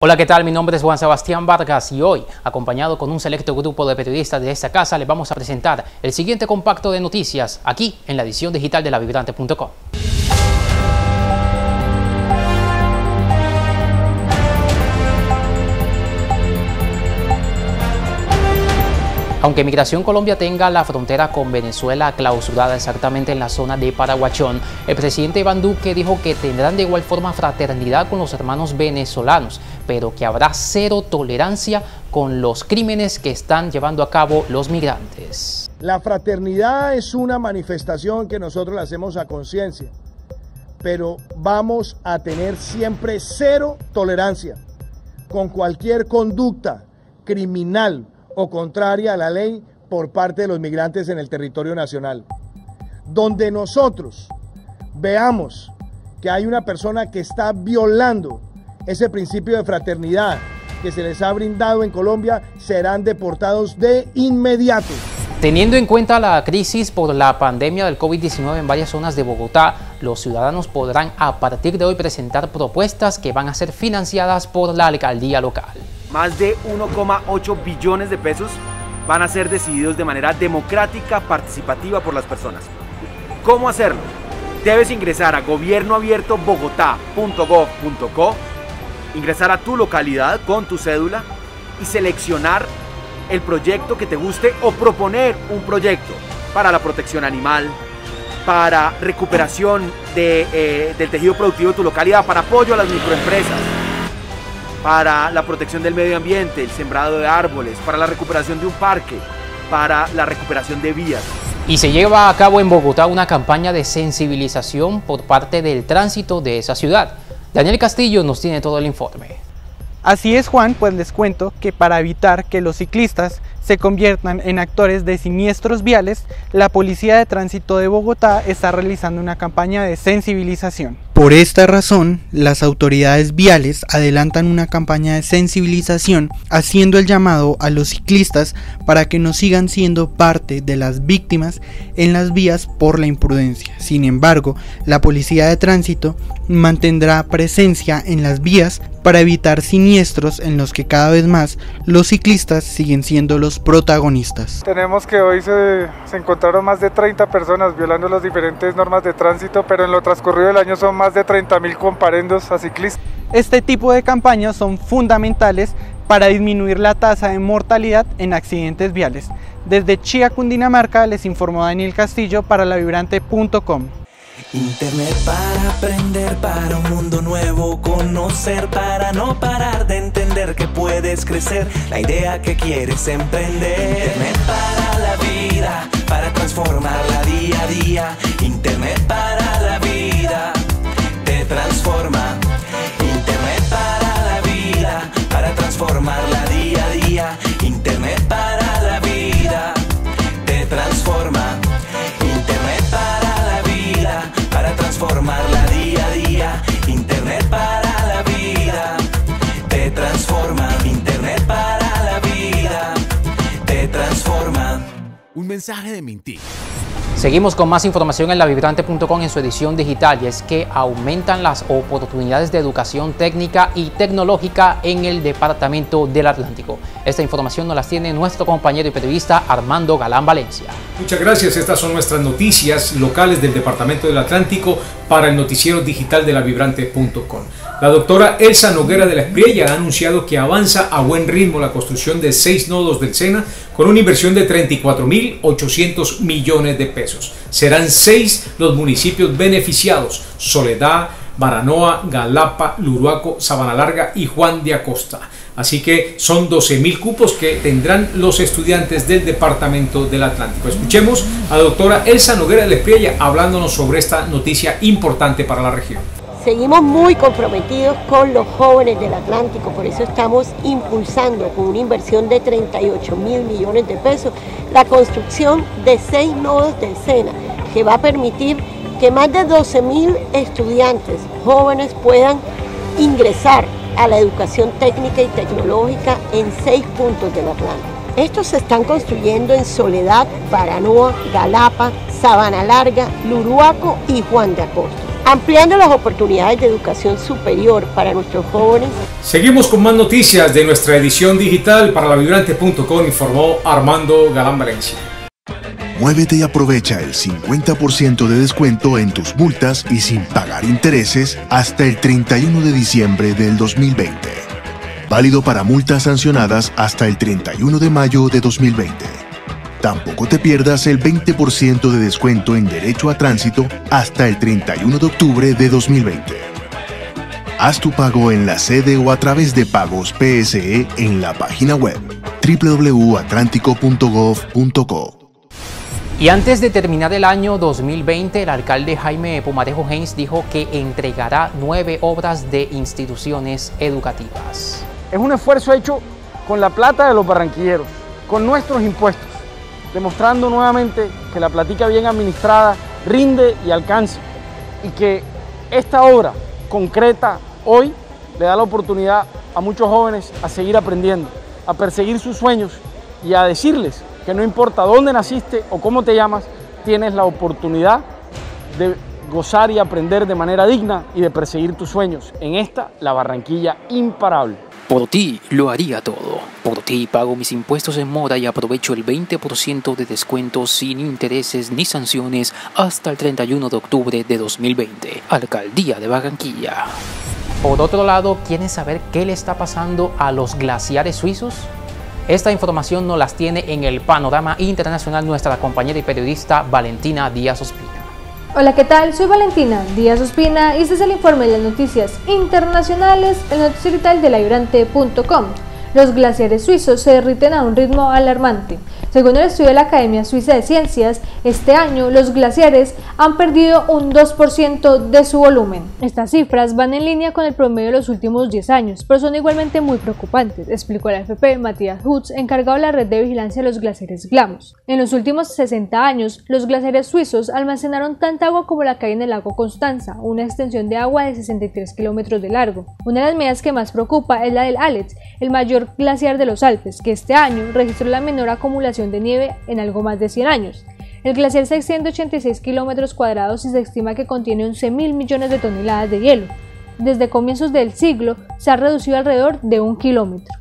Hola, ¿qué tal? Mi nombre es Juan Sebastián Vargas y hoy, acompañado con un selecto grupo de periodistas de esta casa, les vamos a presentar el siguiente compacto de noticias aquí en la edición digital de lavibrante.com. Aunque Migración Colombia tenga la frontera con Venezuela clausurada exactamente en la zona de Paraguachón, el presidente Iván Duque dijo que tendrán de igual forma fraternidad con los hermanos venezolanos, pero que habrá cero tolerancia con los crímenes que están llevando a cabo los migrantes. La fraternidad es una manifestación que nosotros la hacemos a conciencia, pero vamos a tener siempre cero tolerancia con cualquier conducta criminal o contraria a la ley por parte de los migrantes en el territorio nacional. Donde nosotros veamos que hay una persona que está violando ese principio de fraternidad que se les ha brindado en Colombia, serán deportados de inmediato. Teniendo en cuenta la crisis por la pandemia del COVID-19 en varias zonas de Bogotá, los ciudadanos podrán a partir de hoy presentar propuestas que van a ser financiadas por la alcaldía local. Más de 1,8 billones de pesos van a ser decididos de manera democrática, participativa por las personas. ¿Cómo hacerlo? Debes ingresar a gobiernoabiertobogotá.gov.co, ingresar a tu localidad con tu cédula y seleccionar el proyecto que te guste o proponer un proyecto para la protección animal, para recuperación del tejido productivo de tu localidad, para apoyo a las microempresas, para la protección del medio ambiente, el sembrado de árboles, para la recuperación de un parque, para la recuperación de vías. Y se lleva a cabo en Bogotá una campaña de sensibilización por parte del tránsito de esa ciudad. Daniel Castillo nos tiene todo el informe. Así es, Juan, pues les cuento que para evitar que los ciclistas se conviertan en actores de siniestros viales, la Policía de Tránsito de Bogotá está realizando una campaña de sensibilización. Por esta razón, las autoridades viales adelantan una campaña de sensibilización haciendo el llamado a los ciclistas para que no sigan siendo parte de las víctimas en las vías por la imprudencia. Sin embargo, la Policía de Tránsito mantendrá presencia en las vías para evitar siniestros en los que cada vez más los ciclistas siguen siendo los protagonistas. Tenemos que hoy se encontraron más de 30 personas violando las diferentes normas de tránsito, pero en lo transcurrido del año son más de 30.000 comparendos a ciclistas. Este tipo de campañas son fundamentales para disminuir la tasa de mortalidad en accidentes viales. Desde Chía, Cundinamarca, les informó Daniel Castillo para lavibrante.com. Internet para aprender, para un mundo nuevo conocer, para no parar de entender que puedes crecer, la idea que quieres emprender. Internet para la vida, para transformarla día a día. Internet para la vida, te transforma. Internet para la vida, para transformarla día a día. Internet para la vida, te transforma. Internet para la vida, para transformarla día a día. Internet para la vida, te transforma. Internet para la vida, te transforma. Un mensaje de Mintic. Seguimos con más información en lavibrante.com en su edición digital, y es que aumentan las oportunidades de educación técnica y tecnológica en el departamento del Atlántico. Esta información nos las tiene nuestro compañero y periodista Armando Galán Valencia. Muchas gracias, estas son nuestras noticias locales del departamento del Atlántico para el noticiero digital de lavibrante.com. La doctora Elsa Noguera de la Espriella ha anunciado que avanza a buen ritmo la construcción de 6 nodos del SENA con una inversión de 34.800 millones de pesos. Serán 6 los municipios beneficiados: Soledad, Baranoa, Galapa, Luruaco, Sabana Larga y Juan de Acosta. Así que son 12.000 cupos que tendrán los estudiantes del departamento del Atlántico. Escuchemos a la doctora Elsa Noguera de la Espriella hablándonos sobre esta noticia importante para la región. Seguimos muy comprometidos con los jóvenes del Atlántico, por eso estamos impulsando con una inversión de 38.000 millones de pesos la construcción de 6 nodos del SENA, que va a permitir que más de 12.000 estudiantes jóvenes puedan ingresar a la educación técnica y tecnológica en 6 puntos del Atlántico. Estos se están construyendo en Soledad, Baranoa, Galapa, Sabana Larga, Luruaco y Juan de Acosta. ampliando las oportunidades de educación superior para nuestros jóvenes. Seguimos con más noticias de nuestra edición digital para lavibrante.com, informó Armando Galán Valencia. Muévete y aprovecha el 50% de descuento en tus multas y sin pagar intereses hasta el 31 de diciembre del 2020. Válido para multas sancionadas hasta el 31 de mayo de 2020. Tampoco te pierdas el 20% de descuento en derecho a tránsito hasta el 31 de octubre de 2020. Haz tu pago en la sede o a través de pagos PSE en la página web www.atlántico.gov.co. Y antes de terminar el año 2020, el alcalde Jaime Pumarejo Haynes dijo que entregará 9 obras de instituciones educativas. Es un esfuerzo hecho con la plata de los barranquilleros, con nuestros impuestos, demostrando nuevamente que la platica bien administrada rinde y alcanza, y que esta obra concreta hoy le da la oportunidad a muchos jóvenes a seguir aprendiendo, a perseguir sus sueños y a decirles que no importa dónde naciste o cómo te llamas, tienes la oportunidad de gozar y aprender de manera digna y de perseguir tus sueños en esta, la Barranquilla imparable. Por ti lo haría todo. Por ti pago mis impuestos en mora y aprovecho el 20% de descuento sin intereses ni sanciones hasta el 31 de octubre de 2020. Alcaldía de Barranquilla. Por otro lado, ¿quieren saber qué le está pasando a los glaciares suizos? Esta información nos las tiene en el panorama internacional nuestra compañera y periodista Valentina Díaz Ospina. Hola, ¿qué tal? Soy Valentina Díaz Ospina y este es el informe de las noticias internacionales del noticiero digital de lavibrante.com. Los glaciares suizos se derriten a un ritmo alarmante. Según el estudio de la Academia Suiza de Ciencias, este año los glaciares han perdido un 2% de su volumen. Estas cifras van en línea con el promedio de los últimos 10 años, pero son igualmente muy preocupantes, explicó la AFP Matthias Hutz, encargado de la red de vigilancia de los glaciares GLAMOS. En los últimos 60 años, los glaciares suizos almacenaron tanta agua como la que hay en el lago Constanza, una extensión de agua de 63 kilómetros de largo. Una de las medidas que más preocupa es la del Alex, el mayor glaciar de los Alpes, que este año registró la menor acumulación de nieve en algo más de 100 años. El glaciar se extiende 86 kilómetros cuadrados y se estima que contiene 11.000 millones de toneladas de hielo. Desde comienzos del siglo se ha reducido alrededor de 1 kilómetro.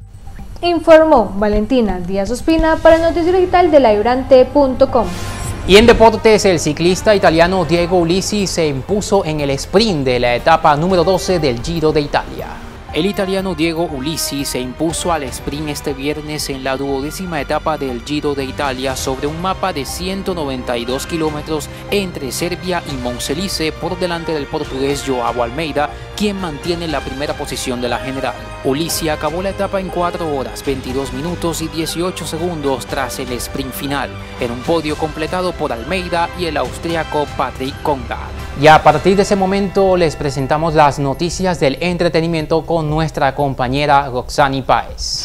Informó Valentina Díaz Ospina para el noticiero digital de lavibrante.com. Y en deportes, el ciclista italiano Diego Ulissi se impuso en el sprint de la etapa número 12 del Giro de Italia. El italiano Diego Ulissi se impuso al sprint este viernes en la 12ª etapa del Giro de Italia sobre un mapa de 192 kilómetros entre Serbia y Monselice por delante del portugués Joao Almeida, quien mantiene la primera posición de la general. Ulissi acabó la etapa en 4 horas, 22 minutos y 18 segundos tras el sprint final, en un podio completado por Almeida y el austríaco Patrick Konrad. Y a partir de ese momento les presentamos las noticias del entretenimiento con nuestra compañera Roxani Páez.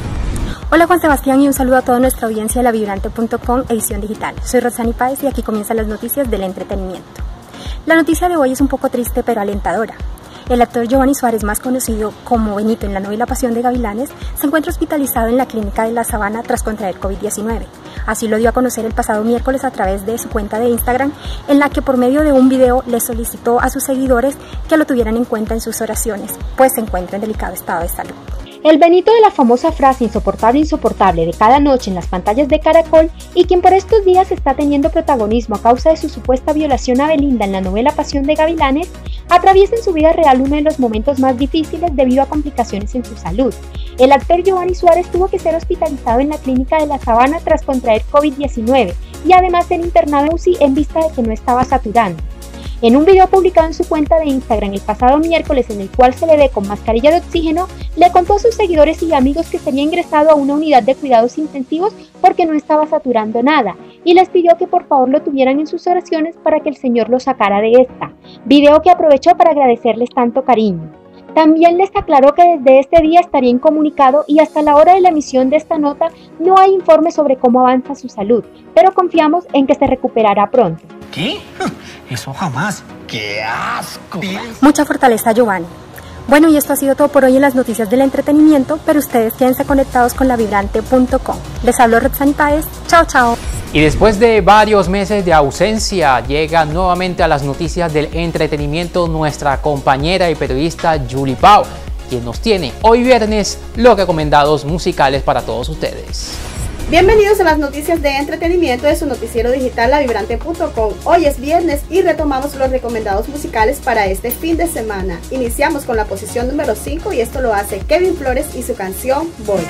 Hola Juan Sebastián y un saludo a toda nuestra audiencia de lavibrante.com edición digital. Soy Roxani Páez y aquí comienzan las noticias del entretenimiento. La noticia de hoy es un poco triste pero alentadora. El actor Giovanni Suárez, más conocido como Benito en la novela Pasión de Gavilanes, se encuentra hospitalizado en la clínica de La Sabana tras contraer COVID-19. Así lo dio a conocer el pasado miércoles a través de su cuenta de Instagram, en la que por medio de un video le solicitó a sus seguidores que lo tuvieran en cuenta en sus oraciones, pues se encuentra en delicado estado de salud. El Benito de la famosa frase insoportable, insoportable de cada noche en las pantallas de Caracol y quien por estos días está teniendo protagonismo a causa de su supuesta violación a Belinda en la novela Pasión de Gavilanes, atraviesa en su vida real uno de los momentos más difíciles debido a complicaciones en su salud. El actor Giovanni Suárez tuvo que ser hospitalizado en la clínica de La Sabana tras contraer COVID-19 y además ser internado en UCI en vista de que no estaba saturando. En un video publicado en su cuenta de Instagram el pasado miércoles, en el cual se le ve con mascarilla de oxígeno, le contó a sus seguidores y amigos que sería ingresado a una unidad de cuidados intensivos porque no estaba saturando nada, y les pidió que por favor lo tuvieran en sus oraciones para que el Señor lo sacara de esta, video que aprovechó para agradecerles tanto cariño. También les aclaró que desde este día estaría incomunicado y hasta la hora de la emisión de esta nota no hay informe sobre cómo avanza su salud, pero confiamos en que se recuperará pronto. ¿Qué? Eso jamás. ¡Qué asco! Mucha fortaleza, Giovanni. Bueno, y esto ha sido todo por hoy en las noticias del entretenimiento, pero ustedes quédense conectados con lavibrante.com. Les hablo Roxani Páez. Chao, chao. Y después de varios meses de ausencia, llega nuevamente a las noticias del entretenimiento nuestra compañera y periodista Julie Pau, quien nos tiene hoy viernes los recomendados musicales para todos ustedes. Bienvenidos a las noticias de entretenimiento de su noticiero digital lavibrante.com. Hoy es viernes y retomamos los recomendados musicales para este fin de semana. Iniciamos con la posición número 5 y esto lo hace Kevin Flores y su canción Voy.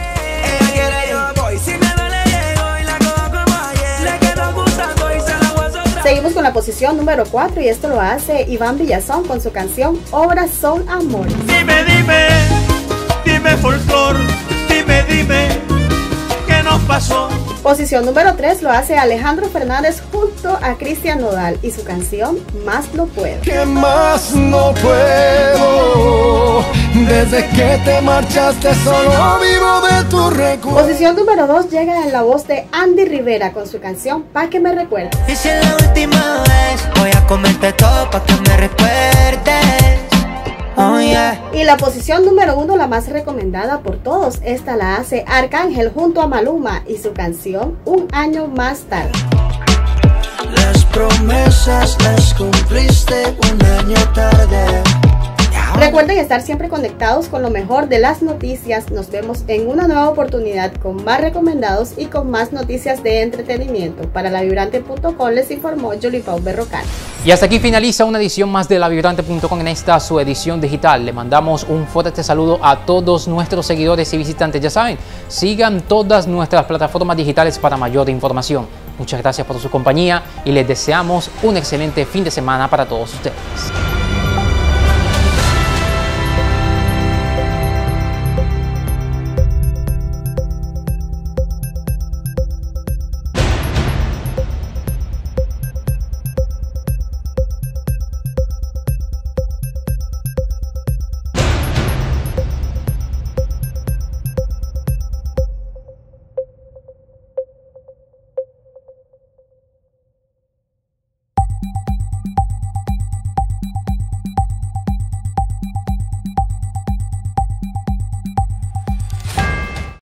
Seguimos con la posición número 4 y esto lo hace Iván Villazón con su canción Obras son Amores. Dime folclor, dime. Nos pasó. Posición número 3 lo hace Alejandro Fernández junto a Cristian Nodal y su canción Más no puedo. ¿Qué más no puedo? Desde que te marchaste solo vivo de tu recuerdo. Posición número 2 llega en la voz de Andy Rivera con su canción Pa' que me recuerdes. Y si es la última vez voy a comerte todo pa' que me recuerdes. Oh, yeah. Y la posición número 1, la más recomendada por todos, esta la hace Arcángel junto a Maluma y su canción Un año más tarde. Las promesas las cumpliste un año tarde. Recuerden estar siempre conectados con lo mejor de las noticias. Nos vemos en una nueva oportunidad con más recomendados y con más noticias de entretenimiento. Para lavibrante.com les informó Julie Pau Berrocal. Y hasta aquí finaliza una edición más de lavibrante.com en esta su edición digital. Le mandamos un fuerte saludo a todos nuestros seguidores y visitantes. Ya saben, sigan todas nuestras plataformas digitales para mayor información. Muchas gracias por su compañía y les deseamos un excelente fin de semana para todos ustedes.